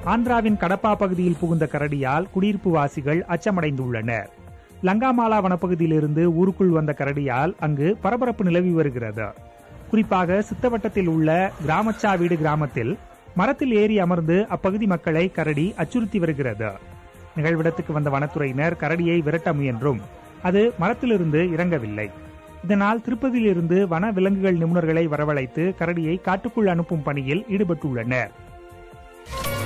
ஆந்திராவின் கடப்பா பகுதியில் புகுந்த கரடியால் குடியிருப்பு வாசிகள் அச்சமடைந்துள்ளனர். லங்காமாலா வனப்பகுதியிலிருந்து ஊருக்குள் வந்த கரடியால் அங்கு பரபரப்பு நிலவி வருகிறது. குறிப்பாக சித்தவட்டத்தில் உள்ள கிராமச்சாவீடு கிராமத்தில் மரத்தில் ஏறி அமர்ந்து அப்பகுதி மக்களை கரடி அச்சுறுத்தி வருகிறது. நிகழ்விடத்துக்கு வந்த வனத்துறையினர் கரடியை விரட்ட முயன்றும் அது மரத்திலிருந்து இறங்கவில்லை. இதனால் திருப்பதியிலிருந்து வன விலங்குகள் நிபுணர்களை வரவழைத்து கரடியை காட்டுக்குள் அனுப்பும் பணியில் ஈடுபட்டுள்ளனர்.